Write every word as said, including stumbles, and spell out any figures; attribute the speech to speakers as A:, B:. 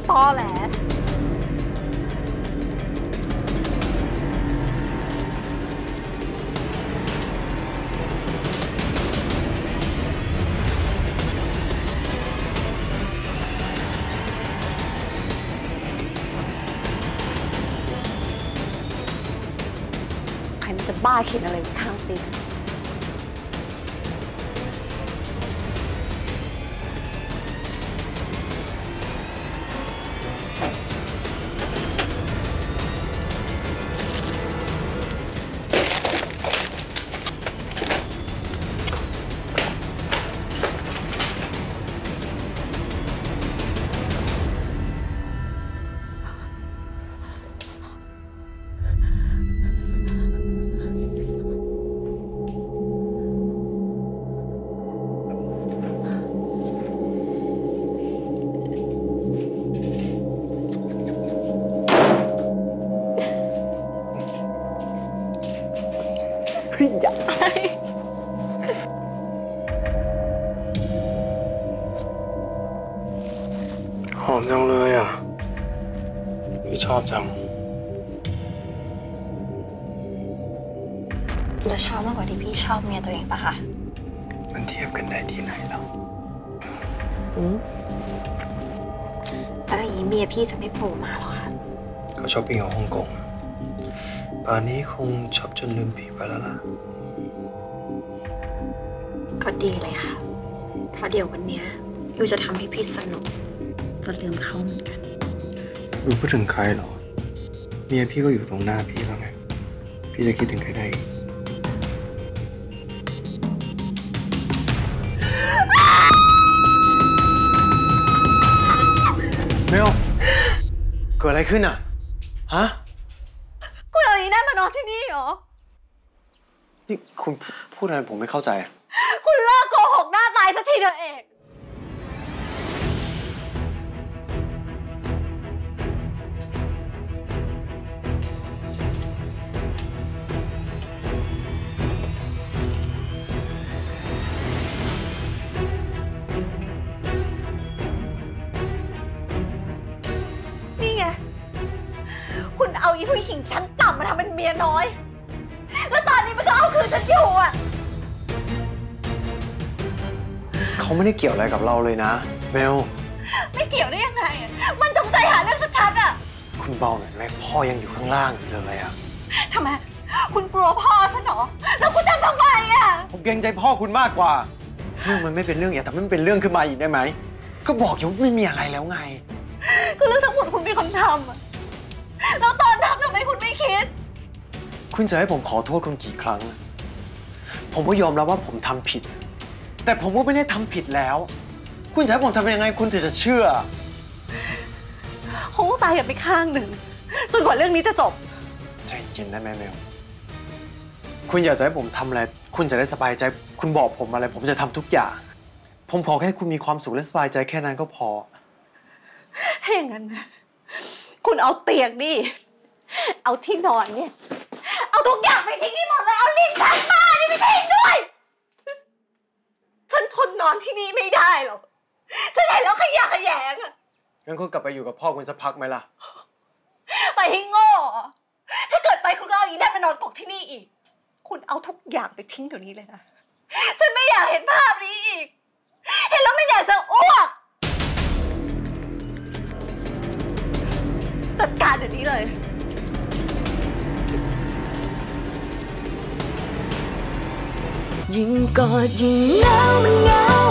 A: ตอแหลใครมันจะบ้าคิดอะไรข้างเตียง
B: อย่าหอมจังเลยอ่ะพี่ชอบจัง
A: เราชอบมากกว่าที่พี่ชอบเมียตัวเองปะคะ
B: มันเทียบกันได้ที่ไหนแล้ว
A: อืมแล้วอย่างนี้เมียพี่จะไม่โผล่มาหรอคะ
B: เขาช้อปปิ้งของฮ่องกงป่านนี้คงช็อปจนลืมผีไปแล้วล่ะ
A: ก็ดีเลยค่ะเพราะเดี๋ยววันนี้ยูจะทำให้พี่สนุกจนลืมเขาเหมือนกัน
B: ยูพูดถึงใครหรอเมียพี่ก็อยู่ตรงหน้าพี่แล้วไงพี่จะคิดถึงใครได้อีกเมลเกิดอะไรขึ้นอ่ะฮะ
A: คุณเอาอีนั่นมานอนที่นี่เหรอ
B: นี่คุณพูดอะไรผมไม่เข้าใจ
A: คุณเลิกโกหกหน้าตายสักทีเถอะเอกนี่ไงคุณเอาอีผู้หญิงชั้นต่ำมาทำเป็นเมียน้อยแล้วตอนนี้มันก็เอาคืนฉันอยู่อ่ะ
B: เขาไม่ได้เกี่ยวอะไรกับเราเลยนะเมล
A: ไม่เกี่ยวได้ยังไงมันจงใจหาเรื่องชัดๆอ่ะ
B: คุณเบาหน่อยไหมพ่อยังอยู่ข้างล่างอยู่เลยอ่ะ
A: ทำไมคุณกลัวพ่อฉันเหรอแล้วคุณทำทำไมอ่ะ
B: ผมเกรงใจพ่อคุณมากกว่าเรื่องมันไม่เป็นเรื่องอย่าทำให้มันเป็นเรื่องขึ้นมาอีกได้ไหมก็บอกอยู่ว่าไม่มีอะไรแล้วไง
A: ก็เรื่องทั้งหมดคุณเป็นคนทำอะแล้วตอนทำทำไมคุณไม่คิด
B: คุณจะให้ผมขอโทษคุณกี่ครั้งผมก็ยอมรับว่าผมทำผิดแต่ผมก็ไม่ได้ทำผิดแล้วคุณจะให้ผมทำยังไงคุณถึงจะเชื่อ
A: คงต้องตายกันไปข้างหนึ่งจนกว่าเรื่องนี้จะจบ
B: ใจเย็นได้ไหมเมลคุณอยากจะให้ผมทำอะไรคุณจะได้สบายใจคุณบอกผมอะไรผมจะทำทุกอย่างผมขอแค่คุณมีความสุขและสบายใจแค่นั้นก็พอ
A: ถ้าอย่างนั้นนะคุณเอาเตียงนี่เอาที่นอนเนี่ยเอาทุกอย่างไปทิ้งที่หมดเลยเอาลิ้นชักบ้านนี่ไปทิ้งด้วยฉันทนนอนที่นี่ไม่ได้หรอกฉันเห็นแล้วขยะแขยงอ่ะ
B: งั้นคุณกลับไปอยู่กับพ่อคุณสักพักไหมล่ะ
A: ไปให้โง่ถ้าเกิดไปคุณก็เอาอีนั่นมานอนกกที่นี่อีกคุณเอาทุกอย่างไปทิ้งเดี๋ยวนี้เลยนะฉันไม่อยากเห็นภาพนี้อีกเห็นแล้วไม่อยากจะอ้วกจัดการเดี๋ยวนี้เลย
C: ยิ่งกอดยิ่งหนาวมันเหงา